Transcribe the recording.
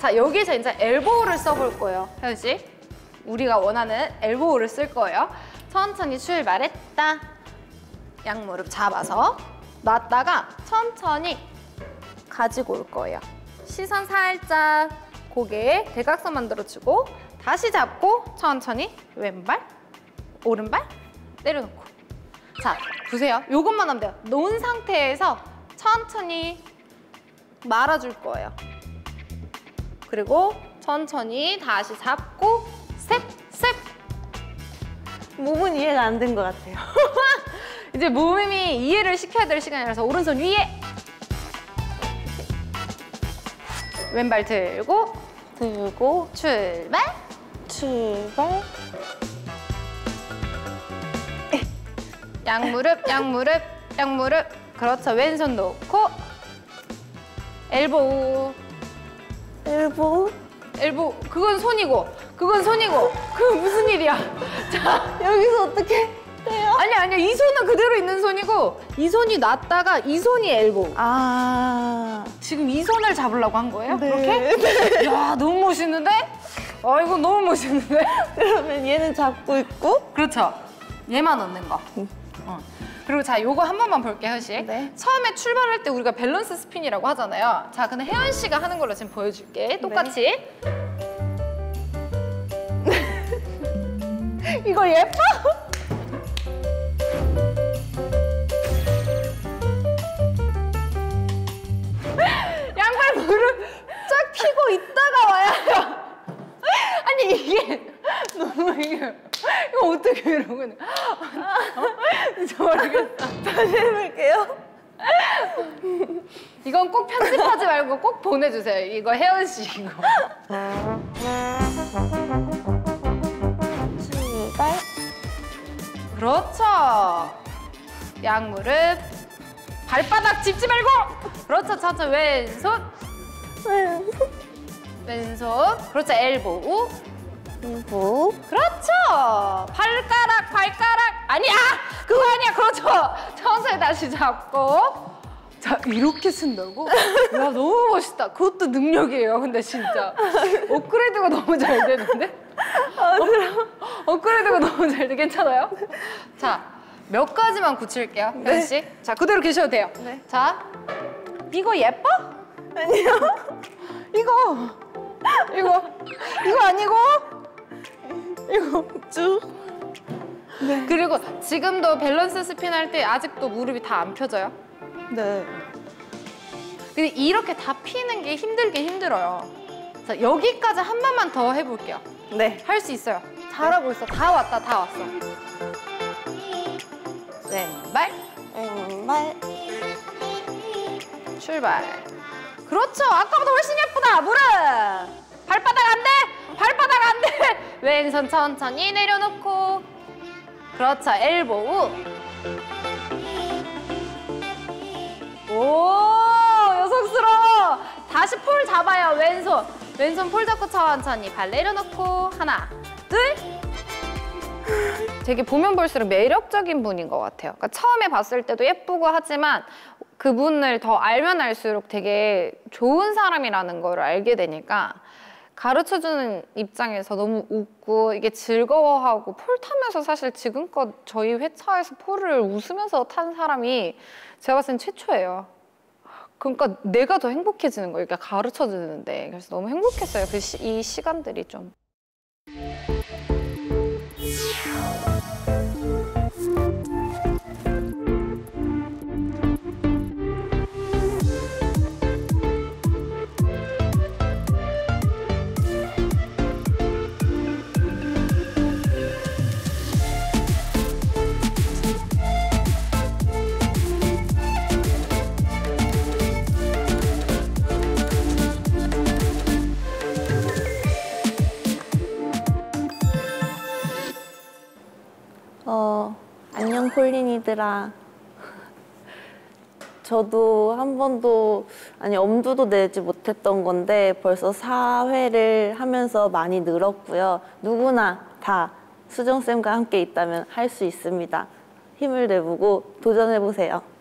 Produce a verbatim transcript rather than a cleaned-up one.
자, 여기서 이제 엘보우를 써볼 거예요, 혜연 씨. 우리가 원하는 엘보우를 쓸 거예요. 천천히 출발했다. 양무릎 잡아서 놨다가 천천히 가지고 올 거예요. 시선 살짝 고개에 대각선 만들어주고 다시 잡고 천천히 왼발, 오른발 내려놓고. 자, 보세요. 요것만 하면 돼요. 놓은 상태에서 천천히 말아줄 거예요. 그리고 천천히 다시 잡고 셋, 셋. 몸은 이해가 안 된 것 같아요. 이제 몸이 이해를 시켜야 될 시간이라서 오른손 위에. 왼발 들고 들고 출발. 출발. 양무릎, 양무릎, 양무릎. 그렇죠. 왼손 놓고 엘보우. 엘보우. 엘보우. 그건 손이고, 그건 손이고. 그건 무슨 일이야? 자, 여기서 어떻게 돼요? 아니 아니야. 이 손은 그대로 있는 손이고 이 손이 놨다가 이 손이 엘보우. 아. 지금 이 손을 잡으려고 한 거예요? 네. 그렇게? 네. 야, 너무 멋있는데? 아, 이거 너무 멋있는데? 그러면 얘는 잡고 있고. 그렇죠. 얘만 얻는 거. 응. 어. 그리고 자, 요거 한 번만 볼게요, 혜연 씨. 네. 처음에 출발할 때 우리가 밸런스 스핀이라고 하잖아요. 자, 근데 혜연 씨가 하는 걸로 지금 보여줄게. 똑같이. 네. 이거 예뻐? 양발 무릎 쫙 펴고 있다가 와야 해요. 아니, 이게 너무 이게 이거 어떻게 이러고 어? 저 모르겠다. 다시 해볼게요. 이건 꼭 편집하지 말고 꼭 보내주세요. 이거 혜연 씨 이거. 출발. 그렇죠. 양무릎. 발바닥 짚지 말고. 그렇죠. 천천히 왼손. 왼손. 왼손. 그렇죠. 엘보우. 엘보우. 그렇죠. 발가락, 발가락. 아니야. 그거 아니야. 그렇죠. 천천히 다시 잡고. 자, 이렇게 쓴다고? 야, 너무 멋있다. 그것도 능력이에요. 근데 진짜. 업그레이드가 너무 잘 되는데? 어, 업그레이드가 너무 잘 돼. 괜찮아요? 자, 몇 가지만 굳힐게요. 네. 혜연 씨. 자, 그대로 계셔도 돼요. 네. 자, 이거 예뻐? 아니요. 이거. 이거. 이거 아니고? 이거 쭉. 네. 그리고 지금도 밸런스 스핀 할 때 아직도 무릎이 다 안 펴져요? 네. 근데 이렇게 다 피는 게 힘들긴 힘들어요. 자, 여기까지 한 번만 더 해볼게요. 네. 할 수 있어요. 잘하고 있어. 다 왔다, 다 왔어. 왼발, 왼발. 출발. 그렇죠. 아까보다 훨씬 예쁘다. 무릎. 발바닥 안 돼. 발바닥 안 돼. 왼손 천천히 내려놓고. 그렇죠. 엘보우. 오, 여성스러워. 다시 폴 잡아요. 왼손. 왼손 폴 잡고 천천히 발 내려놓고. 하나, 둘. 되게 보면 볼수록 매력적인 분인 것 같아요. 그러니까 처음에 봤을 때도 예쁘고 하지만 그분을 더 알면 알수록 되게 좋은 사람이라는 걸 알게 되니까 가르쳐주는 입장에서 너무 웃고 이게 즐거워하고 폴 타면서 사실 지금껏 저희 회차에서 폴을 웃으면서 탄 사람이 제가 봤을 땐 최초예요. 그러니까 내가 더 행복해지는 거예요. 그러니까 가르쳐주는데. 그래서 너무 행복했어요. 그 시, 이 시간들이 좀. 어, 안녕 폴린이들아. 저도 한 번도, 아니 엄두도 내지 못했던 건데 벌써 사 회를 하면서 많이 늘었고요. 누구나 다 수정쌤과 함께 있다면 할 수 있습니다. 힘을 내보고 도전해보세요.